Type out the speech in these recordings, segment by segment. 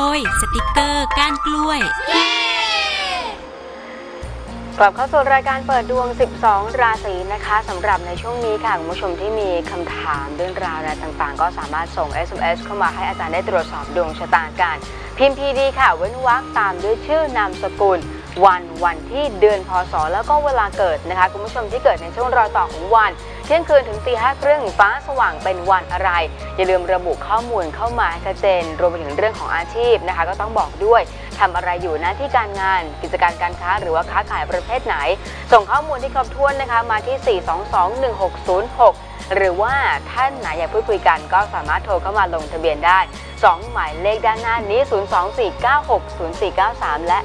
ยสติกเกอร์ก้านกล้วยกลับเข้าสู่รายการเปิดดวง12ราศีนะคะสำหรับในช่วงนี้ค่ะคุณผู้ชมที่มีคำถามเรื่องราวอะไรต่างๆก็สามารถส่ง SMS เข้ามาให้อาจารย์ได้ตรวจสอบดวงชะตาการพิมพ์ PD ค่ะเว้นวรรคตามด้วยชื่อนามสกุลวันที่เดือนพศแล้วก็เวลาเกิดนะคะคุณผู้ชมที่เกิดในช่วงรอยต่อของวันเที่ยงคืนถึงตี 5:30ฟ้าสว่างเป็นวันอะไรอย่าลืมระบุข้อมูลเข้ามาชัดเจนรวมไปถึงเรื่องของอาชีพนะคะก็ต้องบอกด้วยทำอะไรอยู่หน้าที่การงานกิจการการค้าหรือว่าค้าขายประเภทไหนส่งข้อมูลที่ครบถ้วนนะคะมาที่ 4221606 หรือว่าท่านไหนอยากพูดคุยกันก็สามารถโทรเข้ามาลงทะเบียนได้2หมายเลขด้านหน้านี้024960493และ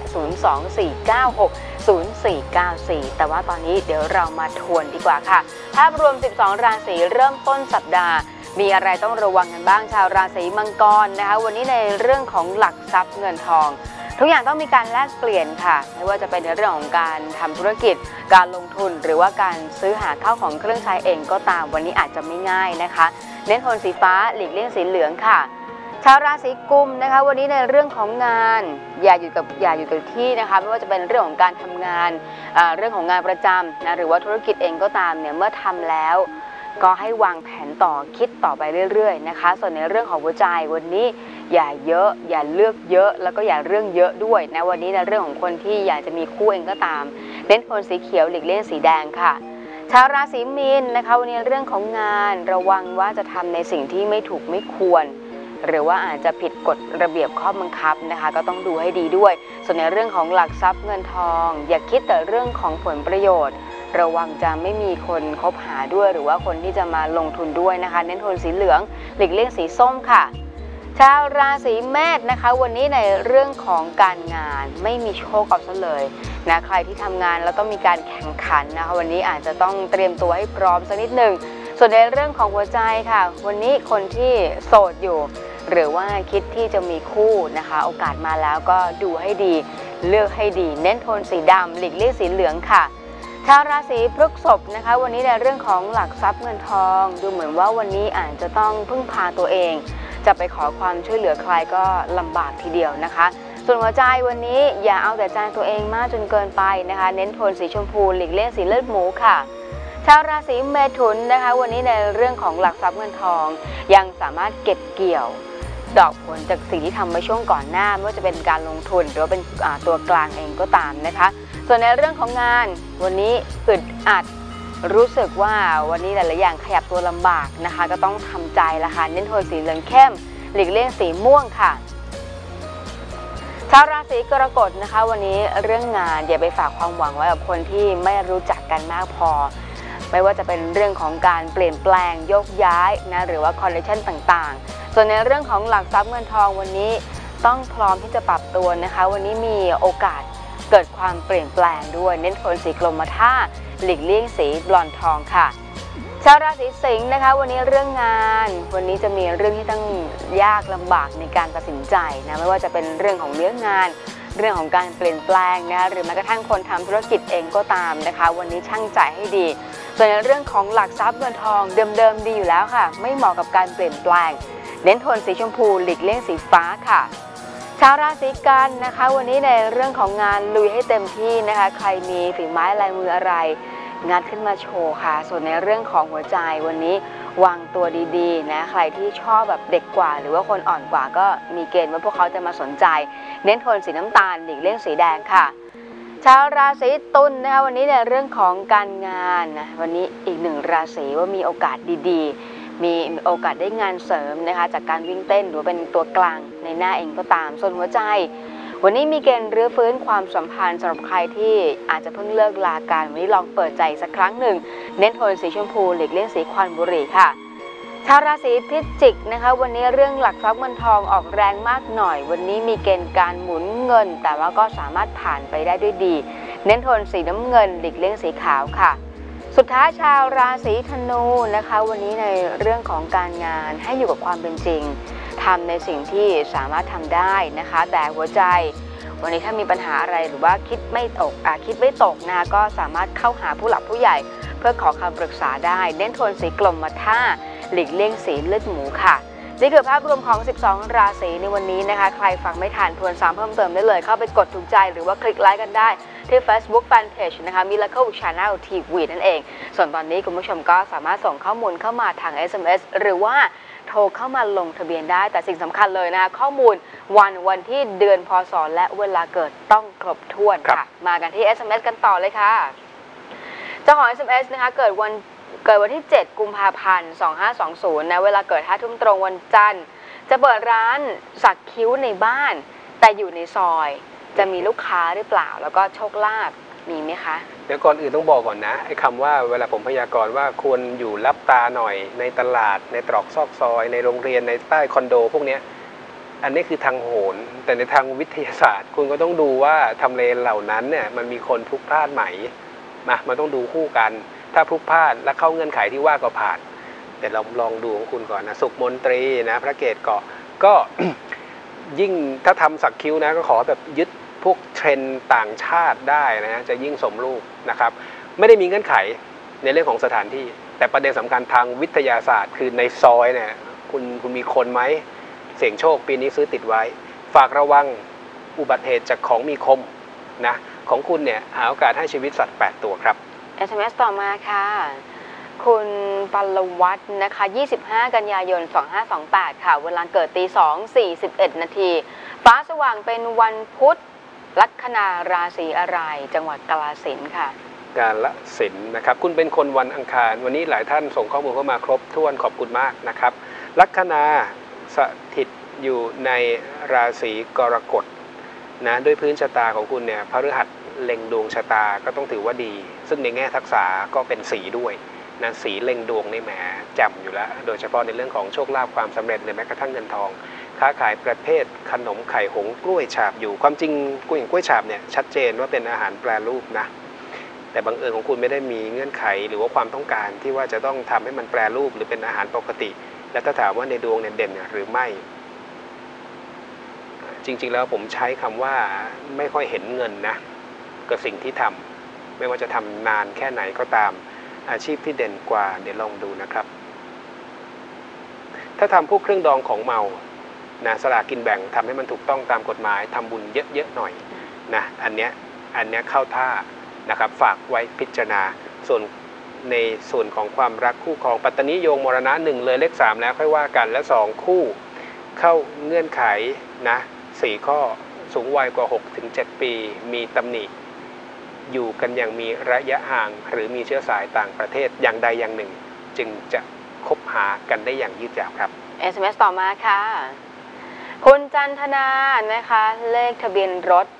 024960494แต่ว่าตอนนี้เดี๋ยวเรามาทวนดีกว่าค่ะภาพรวม12ราศีเริ่มต้นสัปดาห์มีอะไรต้องระวังกันบ้างชาวราศีมังกรนะคะวันนี้ในเรื่องของหลักทรัพย์เงินทองทุกอย่างต้องมีการแลกเปลี่ยนค่ะไม่ว่าจะเป็นในเรื่องของการทำธุรกิจการลงทุนหรือว่าการซื้อหาข้าวของเครื่องใช้เองก็ตามวันนี้อาจจะไม่ง่ายนะคะเน้นโทนสีฟ้าหลีกเลี่ยงสีเหลืองค่ะชาวราศีกุมนะคะวันนี้ในเรื่องของงานอย่าอยู่กับที่นะคะไม่ว่าจะเป็นเรื่องของการทำงานเรื่องของงานประจำนะหรือว่าธุรกิจเองก็ตามเนี่ยเมื่อทำแล้วก็ให้วางแผนต่อคิดต่อไปเรื่อยๆนะคะส่วนในเรื่องของหัวใจวันนี้อย่าเยอะอย่าเลือกเยอะแล้วก็อย่าเรื่องเยอะด้วยนะวันนี้ในเรื่องของคนที่อยากจะมีคู่เองก็ตามเน้นโทนสีเขียวหลีกเลี่ยงสีแดงค่ะชาวราศีมีนนะคะวันนี้เรื่องของงานระวังว่าจะทำในสิ่งที่ไม่ถูกไม่ควรหรือว่าอาจจะผิดกฎระเบียบข้อบังคับนะคะก็ต้องดูให้ดีด้วยส่วนในเรื่องของหลักทรัพย์เงินทองอย่าคิดแต่เรื่องของผลประโยชน์ระวังจะไม่มีคนคบหาด้วยหรือว่าคนที่จะมาลงทุนด้วยนะคะเน้นโทนสีเหลืองหลีกเลี่ยงสีส้มค่ะชาวราศีเมษนะคะวันนี้ในเรื่องของการงานไม่มีโชคเอาซะเลยนะใครที่ทำงานแล้วต้องมีการแข่งขันนะคะวันนี้อาจจะต้องเตรียมตัวให้พร้อมสักนิดหนึ่งส่วนในเรื่องของหัวใจค่ะวันนี้คนที่โสดอยู่หรือว่าคิดที่จะมีคู่นะคะโอกาสมาแล้วก็ดูให้ดีเลือกให้ดีเน้นโทนสีดำหลีกเลี่ยงสีเหลืองค่ะชาวราศีพฤษภนะคะวันนี้ในเรื่องของหลักทรัพย์เงินทองดูเหมือนว่าวันนี้อาจจะต้องพึ่งพาตัวเองจะไปขอความช่วยเหลือใครก็ลำบากทีเดียวนะคะส่วนหัวใจวันนี้อย่าเอาแต่ใจตัวเองมากจนเกินไปนะคะเน้นโทนสีชมพูหลีกเลี่ยงสีเลือดหมูค่ะชาวราศีเมถุนนะคะวันนี้ในเรื่องของหลักทรัพย์เงินทองยังสามารถเก็บเกี่ยวดอกผลจากสิ่งที่ทำมาช่วงก่อนหน้าไม่ว่าจะเป็นการลงทุนหรือว่าเป็นตัวกลางเองก็ตามนะคะส่วนในเรื่องของงานวันนี้อึดอัดรู้สึกว่าวันนี้หลายๆอย่างขยับตัวลำบากนะคะก็ต้องทำใจละค่ะเน้นโทนสีเหลืองเข้มหลีกเลี่ยงสีม่วงค่ะชาวราศีกรกฎนะคะวันนี้เรื่องงานอย่าไปฝากความหวังไว้กับคนที่ไม่รู้จักกันมากพอไม่ว่าจะเป็นเรื่องของการเปลี่ยนแปลงโยกย้ายนะหรือว่าคอนเนคชั่นต่างๆส่วนในเรื่องของหลักทรัพย์เงินทองวันนี้ต้องพร้อมที่จะปรับตัวนะคะวันนี้มีโอกาสเกิดความเปลี่ยนแปลงด้วยเน้นโทนสีกรมท่าหลีกเลี่ยงสีบลอนด์ทองค่ะชาวราศีสิงห์นะคะวันนี้เรื่องงานวันนี้จะมีเรื่องที่ต้องยากลำบากในการตัดสินใจนะไม่ว่าจะเป็นเรื่องของเนื้องานเรื่องของการเปลี่ยนแปลงนะหรือแม้กระทั่งคนทำธุรกิจเองก็ตามนะคะวันนี้ชั่งใจให้ดีส่วนในเรื่องของหลักทรัพย์เงินทองเดิมๆดีอยู่แล้วค่ะไม่เหมาะกับการเปลี่ยนแปลงเน้นโทนสีชมพูหลีกเลี่ยงสีฟ้าค่ะชาวราศีกันนะคะวันนี้ในเรื่องของงานลุยให้เต็มที่นะคะใครมีฝีไม้ลายมืออะไรงัดขึ้นมาโชว์ค่ะส่วนในเรื่องของหัวใจวันนี้วางตัวดีๆนะใครที่ชอบแบบเด็กกว่าหรือว่าคนอ่อนกว่าก็มีเกณฑ์ว่าพวกเขาจะมาสนใจเน้นโทนสีน้ำตาลหลีกเลี่ยงสีแดงค่ะชาวราศีตุลนะคะวันนี้ในเรื่องของการงานนะวันนี้อีกหนึ่งราศีว่ามีโอกาสดีๆมีโอกาสได้งานเสริมนะคะจากการวิ่งเต้นหรือเป็นตัวกลางในหน้าเองก็ตามส่วนหัวใจวันนี้มีเกณฑ์รื้อฟื้นความสัมพันธ์สำหรับใครที่อาจจะเพิ่งเลิกลากันวันนี้ลองเปิดใจสักครั้งหนึ่งเน้นโทนสีชมพูหลีกเลี่ยงสีควันบุหรี่ค่ะชาวราศีพิจิกนะคะวันนี้เรื่องหลักทรัพย์เงินทองออกแรงมากหน่อยวันนี้มีเกณฑ์การหมุนเงินแต่ว่าก็สามารถผ่านไปได้ด้วยดีเน้นโทนสีน้ำเงินหลีกเลี่ยงสีขาวค่ะสุดท้ายชาวราศีธนูนะคะวันนี้ในเรื่องของการงานให้อยู่กับความเป็นจริงทำในสิ่งที่สามารถทำได้นะคะแต่หัวใจวันนี้ถ้ามีปัญหาอะไรหรือว่าคิดไม่ตกนะก็สามารถเข้าหาผู้หลักผู้ใหญ่เพื่อขอคำปรึกษาได้เน้นโทนสีกรมท่าหลีกเลี่ยงสีเลือดหมูค่ะนี่คือภาพรวมของ 12 ราศีในวันนี้นะคะใครฟังไม่ทันทวนซ้ำเพิ่มเติมได้เลยเข้าไปกดถูกใจหรือว่าคลิกไลค์กันได้ที่ Facebook Fanpage นะคะ Miracle Channel TV นั่นเองส่วนตอนนี้คุณผู้ชมก็สามารถส่งข้อมูลเข้ามาทาง SMS หรือว่าโทรเข้ามาลงทะเบียนได้แต่สิ่งสำคัญเลยนะคะข้อมูลวันที่เดือนพศและเวลาเกิดต้องครบถ้วนค่ะมากันที่ SMS กันต่อเลยค่ะเจ้าของ SMS นะคะเกิดวันที่ 7 กุมภาพันธ์ 2520 นะเวลาเกิด 5 ทุ่มตรงวันจันทร์จะเปิดร้านสักคิ้วในบ้านแต่อยู่ในซอยจะมีลูกค้าหรือเปล่าแล้วก็โชคลาภมีไหมคะเดี๋ยวก่อนอื่นต้องบอกก่อนนะไอ้คำว่าเวลาผมพยากรณ์ว่าควรอยู่ลับตาหน่อยในตลาดในตรอกซอกซอยในโรงเรียนในใต้คอนโดพวกนี้อันนี้คือทางโหรแต่ในทางวิทยาศาสตร์คุณก็ต้องดูว่าทำเลเหล่านั้นเนี่ยมันมีคนพลุกพล่านไหมมันต้องดูคู่กันถ้าพลุกพล่านและเข้าเงื่อนไขที่ว่าก็ผ่านแต่เราลองดูของคุณก่อนนะสุขมนตรีนะพระเกศเกาะก็ ยิ่งถ้าทำสักคิ้วนะก็ขอแบบยึดพวกเทรนด์ต่างชาติได้นะจะยิ่งสมรูปนะครับไม่ได้มีเงื่อนไขในเรื่องของสถานที่แต่ประเด็นสำคัญทางวิทยาศาสตร์คือในซอยเนี่ยคุณมีคนไหมเสี่ยงโชคปีนี้ซื้อติดไว้ฝากระวังอุบัติเหตุจากของมีคมนะของคุณเนี่ยหาโอกาสให้ชีวิตสัตว์8ตัวครับ SMS ต่อมาค่ะคุณปัลวัฒน์นะคะ 25 กันยายน 2528 ค่ะเวลาเกิดตี 2:41 นาทีฟ้าสว่างเป็นวันพุธลัคนาราศีอะไรจังหวัดกาฬสินธุ์ค่ะกาฬสินธุ์นะครับคุณเป็นคนวันอังคารวันนี้หลายท่านส่งข้อมูลเข้ามาครบถ้วนขอบคุณมากนะครับลัคนาสถิตอยู่ในราศีกรกฎนะด้วยพื้นชะตาของคุณเนี่ยพฤหัสเล็งดวงชะตาก็ต้องถือว่าดีซึ่งในแง่ทักษะก็เป็นสีด้วยนะสีเล็งดวงในแหมจำอยู่แล้วโดยเฉพาะในเรื่องของโชคลาภความสำเร็จหรือแม้กระทั่งเงินทองค้าขายประเภทขนมไข่หงกล้วยฉาบอยู่ความจริงกล้วยฉาบเนี่ยชัดเจนว่าเป็นอาหารแปรรูปนะแต่บังเอิญของคุณไม่ได้มีเงื่อนไขหรือว่าความต้องการที่ว่าจะต้องทำให้มันแปรรูปหรือเป็นอาหารปกติและถ้าถามว่าในดวงเนี่ยเด่นหรือไม่จริงๆแล้วผมใช้คำว่าไม่ค่อยเห็นเงินนะกับสิ่งที่ทำไม่ว่าจะทำนานแค่ไหนก็ตามอาชีพที่เด่นกว่าเดี๋ยวลองดูนะครับถ้าทำพวกเครื่องดองของเมานะสลากกินแบ่งทำให้มันถูกต้องตามกฎหมายทำบุญเยอะๆหน่อยนะอันเนี้ยเข้าท่านะครับฝากไว้พิจารณาส่วนในส่วนของความรักคู่ครองปัตตนิโยงมรณะ1เลยเลข3แล้วค่อยว่ากันและ2คู่เข้าเงื่อนไขนะ4ข้อสูงวัยกว่า 6-7 ปีมีตำหนิอยู่กันอย่างมีระยะห่างหรือมีเชื้อสายต่างประเทศอย่างใดอย่างหนึ่งจึงจะคบหากันได้อย่างยืดยาวครับ SMS ต่อมาค่ะคุณจันทนานะคะเลขทะเบียนรถ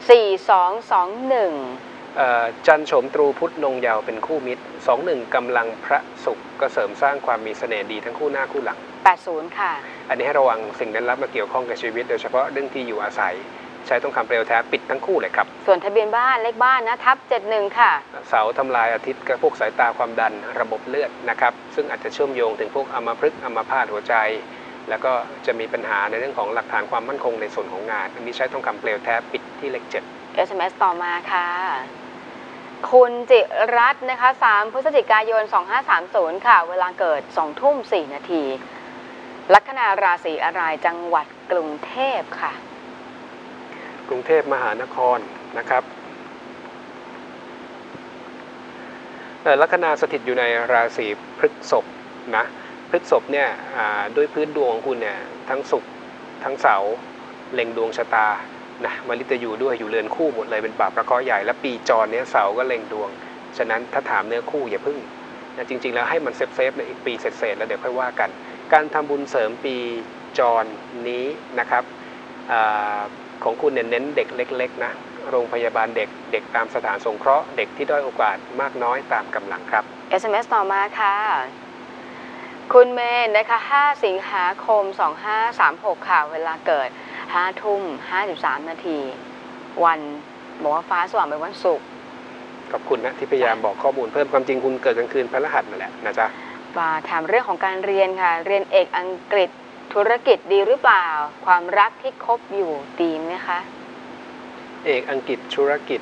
4221 จันโฉมตรูพุทธนงเยาวเป็นคู่มิตร21กำลังพระศุกร์ก็เสริมสร้างความมีเสน่ห์ดีทั้งคู่หน้าคู่หลัง 80ค่ะอันนี้ให้ระวังสิ่งนั้นรับมาเกี่ยวข้องกับชีวิตโดยเฉพาะเรื่องที่อยู่อาศัยใช้ทองคำเปลวแท้ปิดทั้งคู่เลยครับส่วนทะเบียนบ้านเลขบ้านนะทับ71ค่ะเสาทำลายอาทิตย์กับพวกสายตาความดันระบบเลือดนะครับซึ่งอาจจะเชื่อมโยงถึงพวกอัมพฤกษ์อัมพาตหัวใจแล้วก็จะมีปัญหาในเรื่องของหลักฐานความมั่นคงในส่วนของงานอันนี้ใช้ทองคำเปลวแท้ปิดที่เลข7 SMS ต่อมาค่ะคุณจิรัตน์นะคะ3พฤศจิกายน 2530ค่ะเวลาเกิด 20:04 นาทีลัคนาราศีอะไรจังหวัดกรุงเทพค่ะกรุงเทพมหานครนะครับลัคนาสถิตอยู่ในราศีพฤษภนะพฤษภเนี่ยด้วยพื้นดวงของคุณเนี่ยทั้งศุกร์ทั้งเสาร์เล็งดวงชะตานะมฤตยูด้วยอยู่เรือนคู่หมดเลยเป็นบาปพระเคราะห์ใหญ่และปีจรเนี่ยเสาร์ก็เล็งดวงฉะนั้นถ้าถามเนื้อคู่อย่าพึ่งนะจริงๆแล้วให้มันเซฟในอีกปีเศษแล้วเดี๋ยวค่อยว่ากันการทำบุญเสริมปีจรนี้นะครับของคุณเน้นเด็กเล็กๆนะโรงพยาบาลเด็กตามสถานสงเคราะห์เด็กที่ด้อยโอกาสมากน้อยตามกำลังครับ SMS ต่อมาค่ะคุณเมย์นะคะ5 สิงหาคม 2536ค่ะเวลาเกิด 5:53 นาทีวันบอกว่าฟ้าสว่างเป็นวันศุกร์ขอบคุณนะที่พยายามบอกข้อมูลเพิ่มความจริงคุณเกิดกลางคืนพฤหัสนั่นแหละนะจ๊ะมาถามเรื่องของการเรียนค่ะเรียนเอกอังกฤษธุรกิจดีหรือเปล่าความรักที่คบอยู่ดีไหมคะเอกอังกฤษธุรกิจ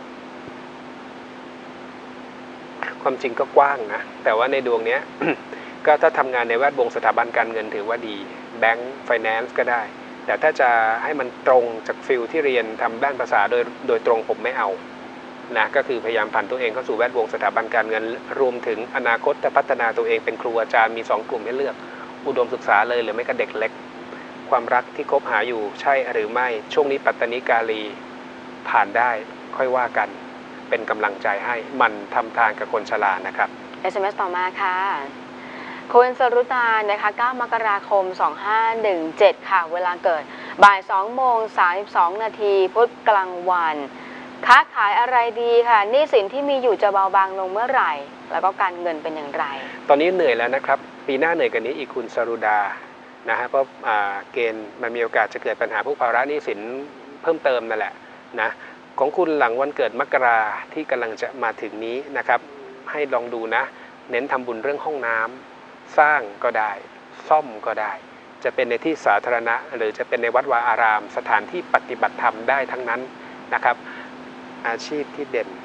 ความจริงก็กว้างนะแต่ว่าในดวงนี้ก็ถ้าทำงานในแวดวงสถาบันการเงินถือว่าดีแบงก์ไฟแนนซ์ก็ได้แต่ถ้าจะให้มันตรงจากฟิลที่เรียนทำด้านภาษาโดยตรงผมไม่เอานะก็คือพยายามผันตัวเองเข้าสู่แวดวงสถาบันการเงินรวมถึงอนาคตจะพัฒนาตัวเองเป็นครูอาจารย์มี2กลุ่มให้เลือกอุดมศึกษาเลยหรือไม่ก็เด็กเล็กความรักที่คบหาอยู่ใช่หรือไม่ช่วงนี้ปัตตานีกาลีผ่านได้ค่อยว่ากันเป็นกำลังใจให้มันทำทางกับคนชรานะครับ SMS ต่อมาค่ะคุณสรุตานะคะ9 มกราคม 2517 ค่ะเวลาเกิดบ่าย2:32 นาทีพุธกลางวันค้าขายอะไรดีค่ะหนี้สินที่มีอยู่จะเบาบางลงเมื่อไหร่แล้วก็การเงินเป็นอย่างไรตอนนี้เหนื่อยแล้วนะครับปีหน้าเหนื่อยกันนี้อีกคุณสรุดานะฮะเพราะเกณฑ์มันมีโอกาสจะเกิดปัญหาพวกภาระหนี้สินเพิ่มเติมนั่นแหละนะของคุณหลังวันเกิดมกราที่กำลังจะมาถึงนี้นะครับให้ลองดูนะเน้นทำบุญเรื่องห้องน้ำสร้างก็ได้ซ่อมก็ได้จะเป็นในที่สาธารณะหรือจะเป็นในวัดวาอารามสถานที่ปฏิบัติธรรมได้ทั้งนั้นนะครับอาชีพที่เด่น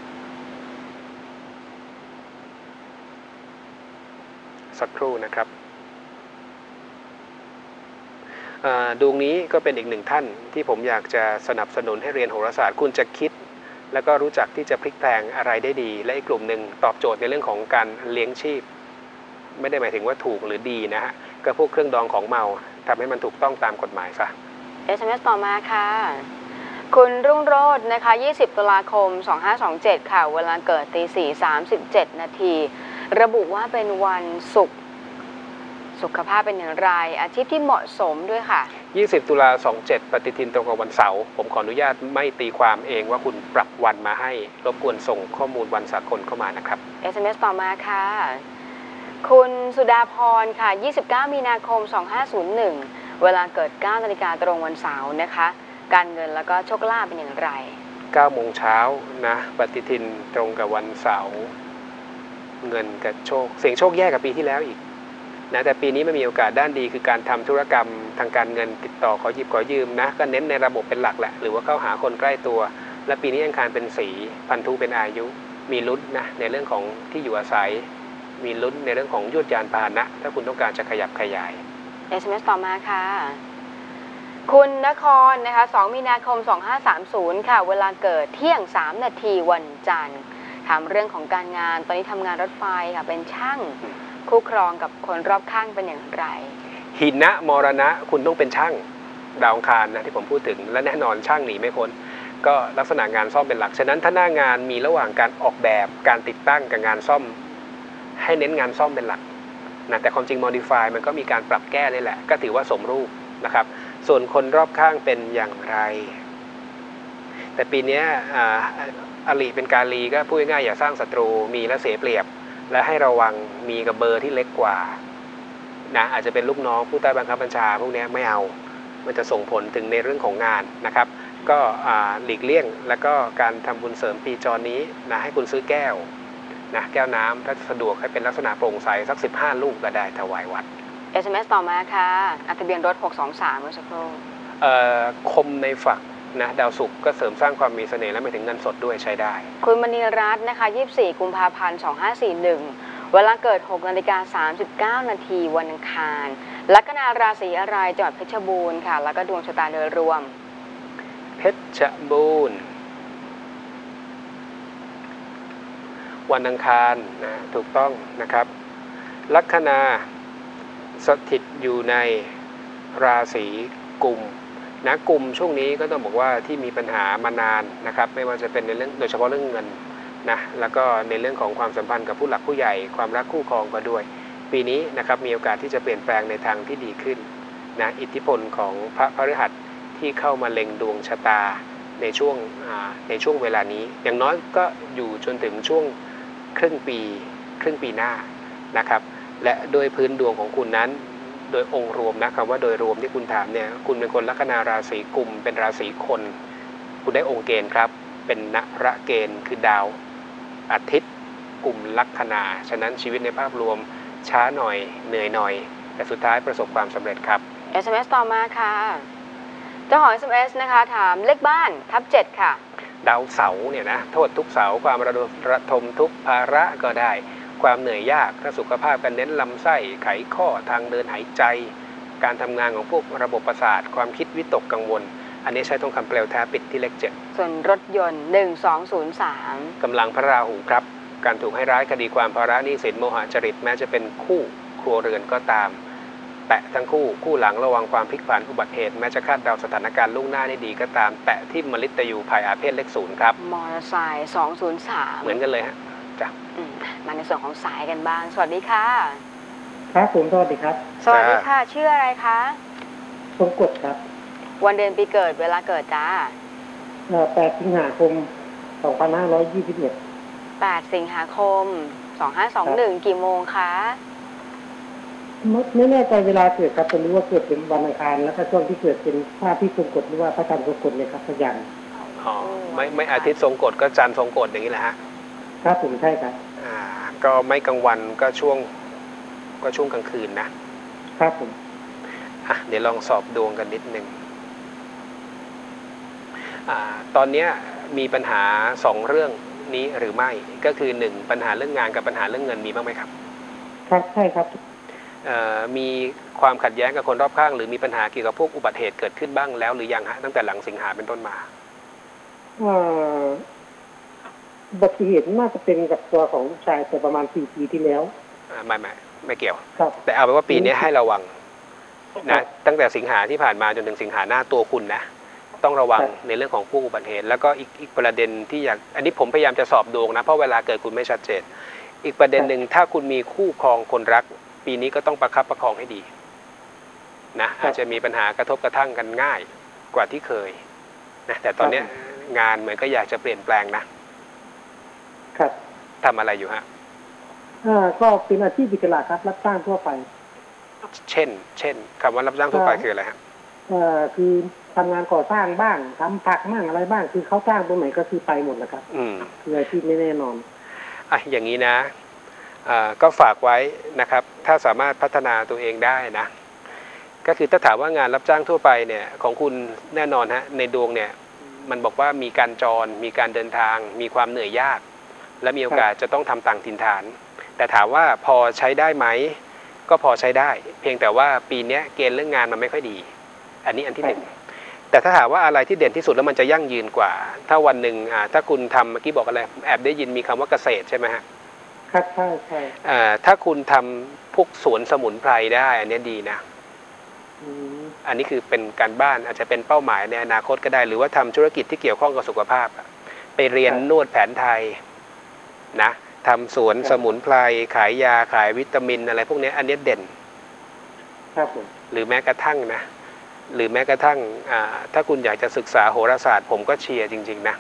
สักครู่นะครับดวงนี้ก็เป็นอีกหนึ่งท่านที่ผมอยากจะสนับสนุนให้เรียนโหราศาสตร์คุณจะคิดแล้วก็รู้จักที่จะพลิกแพลงอะไรได้ดีและอีกกลุ่มหนึ่งตอบโจทย์ในเรื่องของการเลี้ยงชีพไม่ได้หมายถึงว่าถูกหรือดีนะฮะก็พวกเครื่องดองของเมาทำให้มันถูกต้องตามกฎหมายซะ SMS ต่อมาค่ะคุณรุ่งโรจน์นะคะ20 ตุลาคม 2527 ค่ะเวลาเกิดตี 4:37 นาทีระบุว่าเป็นวันศุกร์สุขภาพเป็นอย่างไรอาชีพที่เหมาะสมด้วยค่ะ 20 ตุลา 27 ปฏิทินตรงกับวันเสาร์ผมขออนุญาตไม่ตีความเองว่าคุณปรับวันมาให้รบกวนส่งข้อมูลวันสากลเข้ามานะครับ SMS ต่อมาค่ะคุณสุดาพรค่ะ29 มีนาคม 2501 เวลาเกิด 9 นาฬิกาตรงวันเสาร์นะคะการเงินแล้วก็โชคลาภเป็นอย่างไร 9 โมงเช้านะปฏิทินตรงกับวันเสาร์เงินกับโชคเสี่ยงโชคแย่กับปีที่แล้วอีกนะแต่ปีนี้ไม่มีโอกาสด้านดีคือการทำธุรกรรมทางการเงินติดต่อขอหยิบขอยืมนะก็เน้นในระบบเป็นหลักแหละหรือว่าเข้าหาคนใกล้ตัวและปีนี้อังคารเป็นสีพันธุเป็นอายุมีลุ้นนะในเรื่องของที่อยู่อาศัยมีลุ้นในเรื่องของยวดยานพาหนะถ้าคุณต้องการจะขยับขยาย SMS ต่อมาค่ะคุณนครนะคะ2 มีนาคม 2530 ค่ะเวลาเกิดเที่ยง 3 นาทีวันจันทร์ถามเรื่องของการงานตอนนี้ทำงานรถไฟค่ะเป็นช่างคู่ครองกับคนรอบข้างเป็นอย่างไรหินะมรณะคุณต้องเป็นช่างดาวอังคารนะที่ผมพูดถึงและแน่นอนช่างหนีไม่พ้นก็ลักษณะงานซ่อมเป็นหลักฉะนั้นถ้าหน้างานมีระหว่างการออกแบบการติดตั้งกับงานซ่อมให้เน้นงานซ่อมเป็นหลักนะแต่ความจริง modify มันก็มีการปรับแก้เลยแหละก็ถือว่าสมรูปนะครับส่วนคนรอบข้างเป็นอย่างไรแต่ปีนี้อลิเป็นกาลีก็พูดง่ายๆอย่าสร้างศัตรูมีและเสียเปรียบและให้ระวังมีกับเบอร์ที่เล็กกว่านะอาจจะเป็นลูกน้องผู้ใต้บังคับบัญชาพวกนี้ไม่เอามันจะส่งผลถึงในเรื่องของงานนะครับก็หลีกเลี่ยงแล้วก็การทำบุญเสริมปีจรนี้นะให้คุณซื้อแก้วนะแก้วน้ำถ้าสะดวกให้เป็นลักษณะโปร่งใสสัก15 ลูกก็ได้ถวายวัด SMS ต่อมาค่ะทะเบียนรถ623เมื่อสักครู่คมในฝักนะดาวศุกร์ก็เสริมสร้างความมีเสน่ห์และไปถึงเงินสดด้วยใช้ได้คุณมณีรัตน์นะคะ24 กุมภาพันธ์ 2541 เวลาเกิด 6 นาฬิกา 39 นาทีวันอังคารลัคนาราศีอะไรจังหวัดเพชรบูรณ์ค่ะแล้วก็ดวงชะตาโดยรวมเพชรบูรณ์วันอังคารนะถูกต้องนะครับลัคนาสถิตอยู่ในราศีกุมนะกุมช่วงนี้ก็ต้องบอกว่าที่มีปัญหามานานนะครับไม่ว่าจะเป็นในเรื่องโดยเฉพาะเรื่องเงินนะแล้วก็ในเรื่องของความสัมพันธ์กับผู้หลักผู้ใหญ่ความรักคู่ครองก็ด้วยปีนี้นะครับมีโอกาสที่จะเปลี่ยนแปลงในทางที่ดีขึ้นนะอิทธิพลของพระพฤหัสที่เข้ามาเล็งดวงชะตาในช่วงเวลานี้อย่างน้อยก็อยู่จนถึงช่วงครึ่งปีหน้านะครับและโดยพื้นดวงของคุณนั้นโดยองค์รวมนะคำว่าโดยรวมที่คุณถามเนี่ยคุณเป็นคนลัคนาราศีกุมเป็นราศีคนคุณได้องค์เกณฑ์ครับเป็นนระเกณฑ์คือดาวอาทิตย์กุมลัคนาฉะนั้นชีวิตในภาพรวมช้าหน่อยเหนื่อยหน่อยแต่สุดท้ายประสบความสำเร็จครับ SMS ต่อมาค่ะเจ้าของ SMS นะคะถามเลขบ้านทับ7ค่ะดาวเสาร์เนี่ยนะโทษทุกเสาร์ความระทมทุกภาระก็ได้ความเหนื่อยยากถ้าสุขภาพกันเน้นลำไส้ไขข้อทางเดินหายใจ การทำงานของพวกระบบประสาทความคิดวิตกกังวล อันนี้ใช้ทองคำเปลวแท้ปิดที่เลข 7 ส่วนรถยนต์1203 กำลังพระราหูครับการถูกให้ร้ายคดีความภาระหนี้สินโมหะจริตแม้จะเป็นคู่ครัวเรือนก็ตามแตะทั้งคู่หลังระวังความพลิกผันอุบัติเหตุแม้จะคาดเดาสถานการณ์ล่วงหน้าได้ดีก็ตามแตะที่มฤตยูภัยอาเพศเลข 0ครับมอเตอร์ไซค์203 เหมือนกันเลยฮะจ้ะมาในส่วนของสายกันบ้างสวัสดีค่ะครับผมสวัสดีครับสวัสดีค่ะชื่ออะไรคะทรงกฎครับวันเดือนปีเกิดเวลาเกิดจ้า 8 สิงหาคม 2521 8 สิงหาคม 2521กี่โมงคะไม่แน่ใจเวลาเกิดครับแต่รู้ว่าเกิดเป็นวันอังคารแล้วก็ช่วงที่เกิดเป็นพระอาทิตย์ทรงกฎหรือว่าพระจันทร์ทรงกฎเลยครับสักอย่างไม่อาทิตย์ทรงกฎก็จันทร์ทรงกฎอย่างนี้แหละฮะครับผมใช่ครับก็ไม่กลางวันก็ช่วงกลางคืนนะครับผมเดี๋ยวลองสอบดวงกันนิดนึงตอนนี้มีปัญหา2เรื่องนี้หรือไม่ก็คือ1ปัญหาเรื่องงานกับปัญหาเรื่องเงินมีบ้างไหมครับครับใช่ครับมีความขัดแย้งกับคนรอบข้างหรือมีปัญหาเกี่ยวกับพวกอุบัติเหตุเกิดขึ้นบ้างแล้วหรือยังฮะตั้งแต่หลังสิงหาเป็นต้นมาอุบัติเหตุน่าจะเป็นกับตัวของลูกชายแต่ประมาณ4 ปีที่แล้วไม่เกี่ยวแต่เอาเป็นว่าปีนี้ให้ระวังนะตั้งแต่สิงหาที่ผ่านมาจนถึงสิงหาหน้าตัวคุณนะต้องระวังในเรื่องของผู้อุบัติเหตุแล้วก็อีกประเด็นที่อยากอันนี้ผมพยายามจะสอบดวงนะเพราะเวลาเกิดคุณไม่ชัดเจนอีกประเด็นหนึ่งถ้าคุณมีคู่ครองคนรักปีนี้ก็ต้องประคับประคองให้ดีนะอาจจะมีปัญหากระทบกระทั่งกันง่ายกว่าที่เคยนะแต่ตอนนี้งานเหมือนก็อยากจะเปลี่ยนแปลงนะครับทำอะไรอยู่ฮะก็เป็นอาชีพอิสระครับรับจ้างทั่วไปเช่นคำว่ารับจ้างทั่วไปคืออะไรฮะคือทำงานก่อสร้างบ้างทำผักบ้างอะไรบ้างคือเขาจ้างตรงไหนก็คือไปหมดนะครับคืออาชีพไม่แน่นอนอย่างนี้นะก็ฝากไว้นะครับถ้าสามารถพัฒนาตัวเองได้นะก็คือถ้าถามว่างานรับจ้างทั่วไปเนี่ยของคุณแน่นอนฮะในดวงเนี่ยมันบอกว่ามีการจรมีการเดินทางมีความเหนื่อยยากและมีโอกาสจะต้องทำต่างถิ่นฐานแต่ถามว่าพอใช้ได้ไหมก็พอใช้ได้เพียงแต่ว่าปีนี้เกณฑ์เรื่องงานมันไม่ค่อยดีอันนี้อันที่1แต่ถ้าถามว่าอะไรที่เด่นที่สุดแล้วมันจะยั่งยืนกว่าถ้าวันหนึ่งถ้าคุณทำเมื่อกี้บอกอะไรแอบได้ยินมีคำว่าเกษตรใช่ไหมฮะครับใช่ถ้าคุณทำพวกสวนสมุนไพรได้อันนี้ดีนะอันนี้คือเป็นการบ้านอาจจะเป็นเป้าหมายในอนาคตก็ได้หรือว่าทำธุรกิจที่เกี่ยวข้องกับสุขภาพไปเรียนนวดแผนไทยนะทำสวนสมุนไพรขายยาขายวิตามินอะไรพวกนี้อันนี้เด่นครับผมหรือแม้กระทั่งถ้าคุณอยากจะศึกษาโหราศาสตร์ผมก็เชียร์จริงๆนะ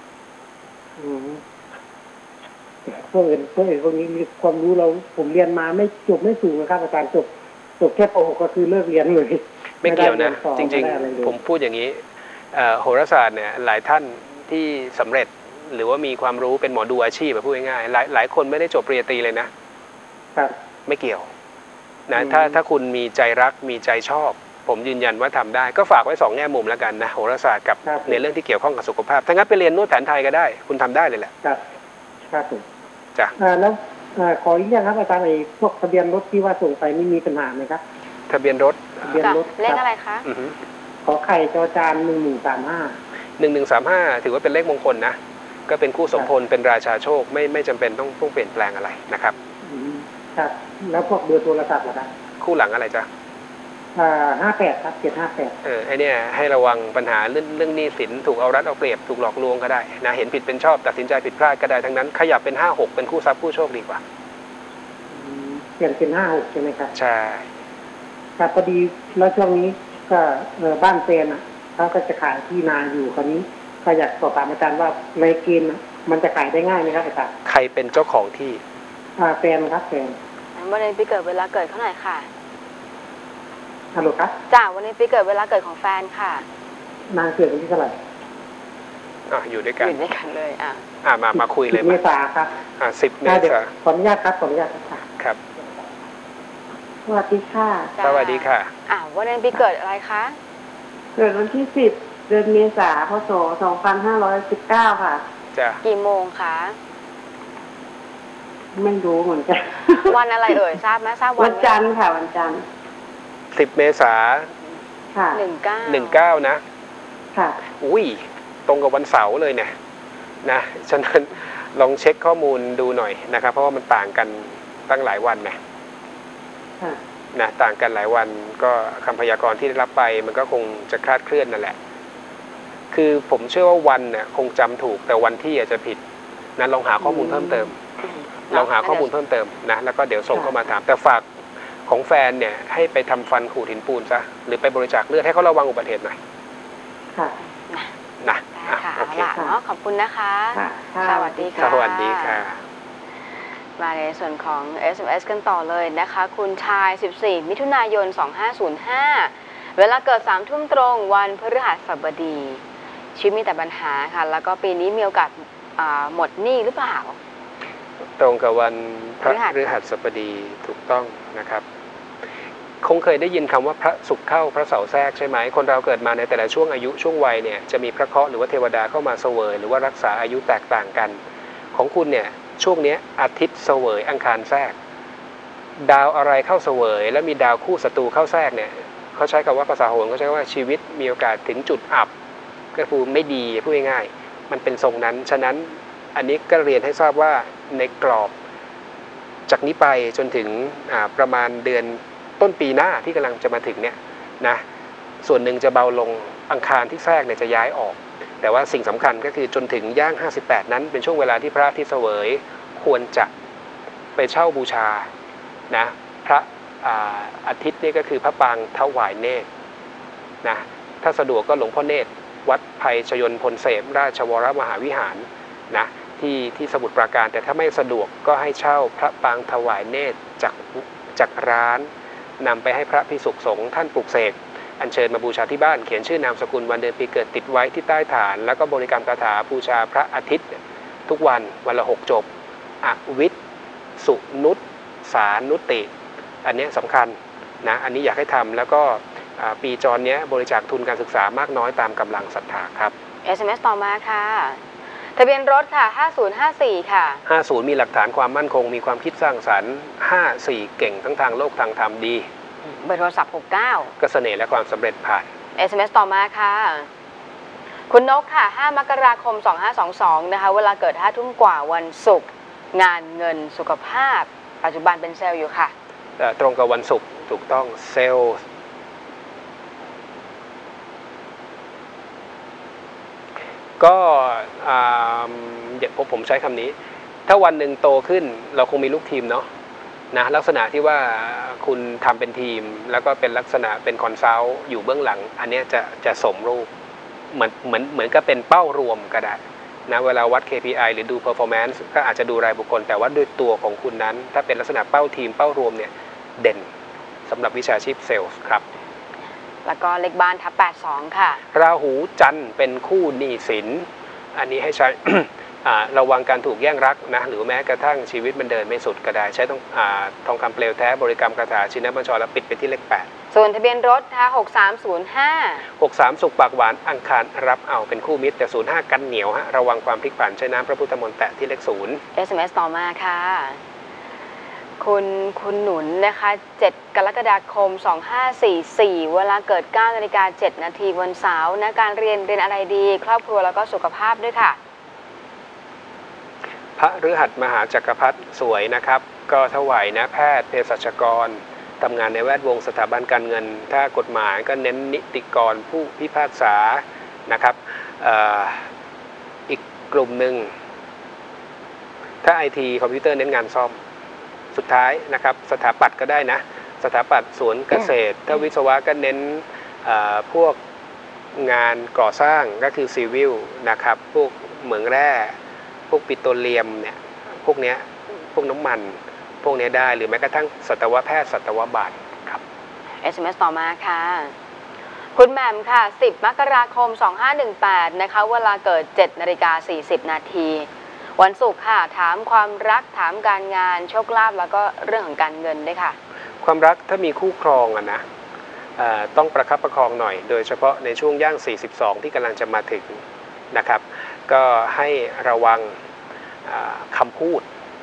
พวกอื่นพวกนี้มีความรู้ผมเรียนมาไม่จบไม่สูงนะครับอาจารย์จบแค่ป .6 ก็คือเลิกเรียนเลยไม่เกี่ยวนะจริงๆผมพูดอย่างนี้โหราศาสตร์เนี่ยหลายท่านที่สำเร็จหรือว่ามีความรู้เป็นหมอดูอาชีพแบบพูดง่ายๆหลายคนไม่ได้จบปริญญาตรีเลยนะครับไม่เกี่ยวนะถ้าคุณมีใจรักมีใจชอบผมยืนยันว่าทำได้ก็ฝากไว้2แง่มุมแล้วกันนะโหราศาสตร์กับในเรื่องที่เกี่ยวข้องกับสุขภาพถ้างั้นไปเรียนนวดแผนไทยก็ได้คุณทำได้เลยแหละครับผมจ้ะแล้วขออีกอย่างครับอาจารย์พวกทะเบียนรถที่ว่าส่งไปไม่มีปัญหาไหมครับทะเบียนรถเลขอะไรคะขอไข่จอจาน 1135ถือว่าเป็นเลขมงคลนะก็เป็นคู่สมพลเป็นราชาโชคไม่จำเป็นต้องเปลี่ยนแปลงอะไรนะครับครับแล้วพวกเบอร์โทรศัพท์ล่ะครับคู่หลังอะไรจ๊ะ 58ครับ758 ไอเนี่ยให้ระวังปัญหาเรื่องหนี้สินถูกเอารัดเอาเปรียบถูกหลอกลวงก็ได้นะเห็นผิดเป็นชอบตัดสินใจผิดพลาดก็ได้ทั้งนั้นขยับเป็น56เป็นคู่ทรัพย์ผู้โชคดีกว่าเปลี่ยนเป็น56ใช่ไหมครับใช่ครับพอดีแล้วช่วงนี้ก็บ้านแฟนเขาก็จะขายที่นาอยู่คราวนี้ก็อยากสอบถามอาจารย์ว่าในเกณฑ์มันจะขายได้ง่ายไหมครับอาจารย์ใครเป็นเจ้าของที่แฟนครับแฟนวันนี้ปีเกิดเวลาเกิดเขาหน่อยค่ะฮัลโหลครับจ้าวันนี้ปีเกิดเวลาเกิดของแฟนค่ะนางเกิดวันที่เท่าไหร่อยู่ด้วยกันเลยมาคุยเลย 10 เมษายนครับ 10 เมษายนขออนุญาตครับครับสวัสดีค่ะสวัสดีค่ะวันนี้ปีเกิดอะไรคะเกิดวันที่10 เดือนเมษายน พ.ศ. 2519ค่ะจ้ะกี่โมงคะไม่รู้เหมือนกันวันอะไรเอ่ยทราบไหมทราบวัวัน นจันทร์ค่ะวันจันทร์ 10 เมษาค่ะ 19 นะค่ะอุ้ยตรงกับวันเสาร์เลยเนี่ยนะฉะนั้นลองเช็คข้อมูลดูหน่อยนะครับเพราะว่ามันต่างกันตั้งหลายวันนะค่ะนะต่างกันหลายวันก็คำพยากรณ์ที่ได้รับไปมันก็คงจะคลาดเคลื่อนนั่นแหละคือผมเชื่อว่าวันเนี่ยคงจำถูกแต่วันที่อาจจะผิดนะลองหาข้อมูลเพิ่มเติมลองหาข้อมูลเพิ่มเติมนะแล้วก็เดี๋ยวส่งเข้ามาถามแต่ฝากของแฟนเนี่ยให้ไปทำฟันขูดหินปูนซะหรือไปบริจาคเลือดให้เขาระวังอุบัติเหตุหน่อยค่ะนะได้ค่ะโอเคเอาล่ะเนาะขอบคุณนะคะค่ะสวัสดีค่ะสวัสดีค่ะมาในส่วนของ SMS กันต่อเลยนะคะ คุณชาย 14 มิถุนายน 2505 เวลาเกิด 3 ทุ่มตรงวันพฤหัสบดี ชีวิตมีแต่ปัญหาค่ะ แล้วก็ปีนี้มีโอกาสหมดหนี้หรือเปล่าตรงกับวันพระพฤหัสฤหัสบดีถูกต้องนะครับคงเคยได้ยินคำว่าพระศุกร์เข้าพระเสาร์แทรกใช่ไหมคนเราเกิดมาในแต่ละช่วงอายุช่วงวัยเนี่ยจะมีพระเคราะห์หรือว่าเทวดาเข้ามาเสวยหรือว่ารักษาอายุแตกต่างกันของคุณเนี่ยช่วงนี้อาทิตย์เสวยอังคารแทรกดาวอะไรเข้าเสวยแล้วมีดาวคู่ศัตรูเข้าแทรกเนี่ยเขาใช้คำว่าภาษาโหราเขาใช้ว่าชีวิตมีโอกาสถึงจุดอับก็คือไม่ดีพูดง่ายๆมันเป็นทรงนั้นฉะนั้นอันนี้ก็เรียนให้ทราบว่าในกรอบจากนี้ไปจนถึงประมาณเดือนต้นปีหน้าที่กำลังจะมาถึงเนี่ยนะส่วนหนึ่งจะเบาลงอังคารที่แทรกเนี่ยจะย้ายออกแต่ว่าสิ่งสำคัญก็คือจนถึงย่าง58นั้นเป็นช่วงเวลาที่พระอาทิตย์เสวยควรจะไปเช่าบูชานะพระอาทิตย์นี่ก็คือพระปางถวายเนตรนะถ้าสะดวกก็หลวงพ่อเนตรวัดไผ่ชยนพลเสมราชวรมหาวิหารนะที่สมุทรปราการแต่ถ้าไม่สะดวกก็ให้เช่าพระปางถวายเนตรจากร้านนำไปให้พระภิกษุสงฆ์ท่านปลุกเสกอัญเชิญมาบูชาที่บ้านเขียนชื่อนามสกุลวันเดือนปีเกิดติดไว้ที่ใต้ฐานแล้วก็บริกรรมคาถาบูชาพระอาทิตย์ทุกวันวันละ6 จบอวิทย์สุนุตสานุติอันนี้สำคัญนะอันนี้อยากให้ทำแล้วก็ปีจรนี้บริจาคทุนการศึกษามากน้อยตามกำลังศรัทธาครับ SMS ต่อมาค่ะทะเบียนรถค่ะ 5054 ค่ะ 50มีหลักฐานความมั่นคงมีความคิดสร้างสรรค์54เก่งทั้งทางโลกทางธรรมดีเบอร์โทรศัพท์ 69 ก็เสน่ห์และความสำเร็จผ่าน SMS ต่อมาค่ะคุณนกค่ะ5 มกราคม 2522 นะคะเวลาเกิด 5 ทุ่มกว่าวันศุกร์งานเงินสุขภาพปัจจุบันเป็นเซลล์อยู่ค่ะตรงกับวันศุกร์ถูกต้องเซลล์ก็เดี๋ยวผมใช้คำนี้ถ้าวันหนึ่งโตขึ้นเราคงมีลูกทีมเนาะนะลักษณะที่ว่าคุณทำเป็นทีมแล้วก็เป็นลักษณะเป็นคอนซัลท์อยู่เบื้องหลังอันนี้จะสมรูปเหมือนกับเป็นเป้ารวมก็ได้นะเวลาวัด KPI หรือดู performance ก็อาจจะดูรายบุคคลแต่ว่าด้วยตัวของคุณนั้นถ้าเป็นลักษณะเป้าทีมเป้ารวมเนี่ยเด่นสำหรับวิชาชีพเซลล์ครับแล้วก็เลขบ้านทับ82ค่ะราหูจันทร์เป็นคู่หนี้สินอันนี้ให้ใช้ ระวังการถูกแย่งรักนะหรือแม้กระทั่งชีวิตมันเดินไม่สุดก็ได้ใช้ทองคำเปลวแท้บริกรรมคาถาชินบัญชรแล้วปิดไปที่เลข8 ส่วนทะเบียนรถนะคะ6305 63สุขปากหวานอังคารรับเอาเป็นคู่มิตรแต่05กันเหนียวฮะระวังความพลิกผันใช้น้ำพระพุทธมนต์แตะที่เลข0 SMS ต่อมาค่ะคุณหนุนนะคะ7 กรกฎาคม 2544 เวลาเกิด 9:07 นาทีวันเสาร์นะการเรียนอะไรดีครอบครัวแล้วก็สุขภาพด้วยค่ะพระฤหัสมหาจักรพรรดิสวยนะครับก็ถวายนะแพทย์เภสัชกรทำงานในแวดวงสถาบันการเงินถ้ากฎหมายก็เน้นนิติกรผู้พิพากษานะครับอีกกลุ่มหนึ่งถ้า IT คอมพิวเตอร์เน้นงานซ่อมสุดท้ายนะครับสถาปัตย์ก็ได้นะสถาปัตย์สวนเกษตรถ้าวิศวะก็เน้นพวกงานก่อสร้างก็คือซีวิลนะครับพวกเหมืองแร่พวกปิโตรเลียมเนี่ยพวกน้ำมันพวกนี้ได้หรือแม้กระทั่งสัตวแพทย์สัตวบาลครับ SMS ต่อมาค่ะคุณแหม่มค่ะ10 มกราคม 2518 นะคะเวลาเกิด 7:40 นาทีวันศุกร์ค่ะถามความรักถามการงานโชคลาภแล้วก็เรื่องของการเงินด้วยค่ะความรักถ้ามีคู่ครองนะต้องประคับประคองหน่อยโดยเฉพาะในช่วงย่าง42ที่กำลังจะมาถึงนะครับก็ให้ระวังคำพูดให้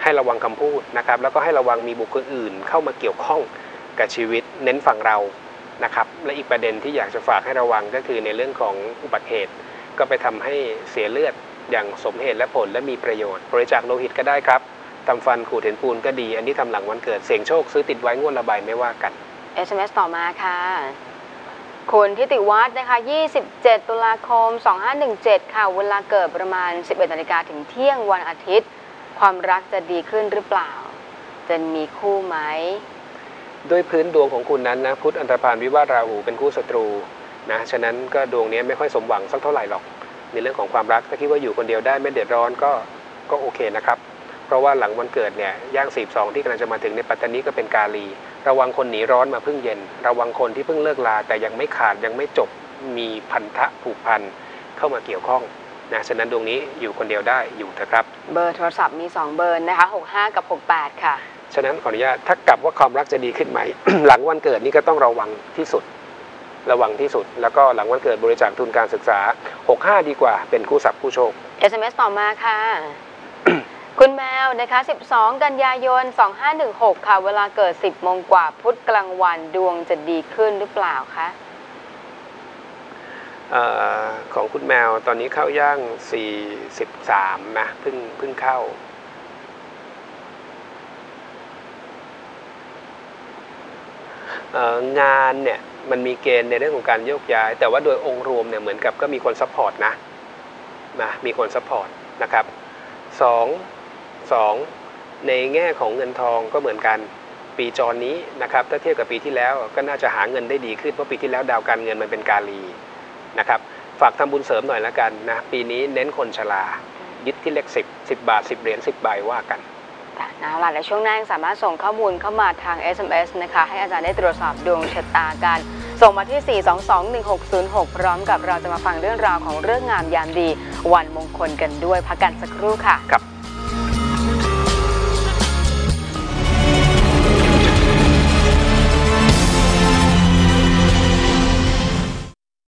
ให้ระวังคำพูดนะครับแล้วก็ให้ระวังมีบุคคลอื่นเข้ามาเกี่ยวข้องกับชีวิตเน้นฝั่งเรานะครับและอีกประเด็นที่อยากจะฝากให้ระวังก็คือในเรื่องของอุบัติเหตุก็ไปทำให้เสียเลือดอย่างสมเหตุและผลและมีประโยชน์บริจาคโลหิตก็ได้ครับทำฟันขูดเห็นปูนก็ดีอันนี้ทำหลังวันเกิดเสี่ยงโชคซื้อติดไว้งวดละใบไม่ว่ากัน SMS ต่อมาค่ะคุณทิติวัฒน์นะคะ27 ตุลาคม 2517 ค่ะเวลาเกิดประมาณ 11 นาฬิกาถึงเที่ยงวันอาทิตย์ความรักจะดีขึ้นหรือเปล่าจะมีคู่ไหมด้วยพื้นดวงของคุณนั้นนะพุธอันธพาลวิวาทราหูเป็นคู่ศัตรูนะฉะนั้นก็ดวงนี้ไม่ค่อยสมหวังสักเท่าไหร่หรอกในเรื่องของความรักถ้าคิดว่าอยู่คนเดียวได้ไม่เดือดร้อนก็โอเคนะครับเพราะว่าหลังวันเกิดเนี่ยย่าง42ที่กำลังจะมาถึงในปัตตานีก็เป็นกาลีระวังคนหนีร้อนมาเพิ่งเย็นระวังคนที่เพิ่งเลิกลาแต่ยังไม่ขาดยังไม่จบมีพันธะผูกพันเข้ามาเกี่ยวข้องนะฉะนั้นดวงนี้อยู่คนเดียวได้อยู่เถอะครับเบอร์โทรศัพท์มี2เบอร์นะคะ65กับ68ค่ะฉะนั้นขออนุญาตถ้ากลับว่าความรักจะดีขึ้นไหม หลังวันเกิดนี่ก็ต้องระวังที่สุดแล้วก็หลังวันเกิดบริจาคทุนการศึกษา65ดีกว่าเป็นคู่ทรัพย์คู่โชค SMS ต่อมาค่ะ คุณแมวนะคะ12 กันยายน 2516 ค่ะเวลาเกิด 10 โมงกว่าพุธกลางวันดวงจะดีขึ้นหรือเปล่าคะของคุณแมวตอนนี้เข้าย่าง43นะเพิ่งเข้างานเนี่ยมันมีเกณฑ์ในเรื่องของการโยกย้ายแต่ว่าโดยองค์รวมเนี่ยเหมือนกับก็มีคนซัพพอร์ตนะมีคนซัพพอร์ตนะครับ2ในแง่ของเงินทองก็เหมือนกันปีจรนี้นะครับถ้าเทียบกับปีที่แล้วก็น่าจะหาเงินได้ดีขึ้นเพราะปีที่แล้วดาวการเงินมันเป็นกาลีนะครับฝากทำบุญเสริมหน่อยละกันนะปีนี้เน้นคนชรายึดที่เลข10บาท10เหรียญ10ใบว่ากันนะหลังช่วงหน้าสามารถส่งข้อมูลเข้ามาทาง SMS นะคะให้อาจารย์ได้ตรวจสอบดวงชะตากันส่งมาที่ 4221606 พร้อมกับเราจะมาฟังเรื่องราวของเรื่องงามยามดีวันมงคลกันด้วยพักกันสักครู่ค่ะครับ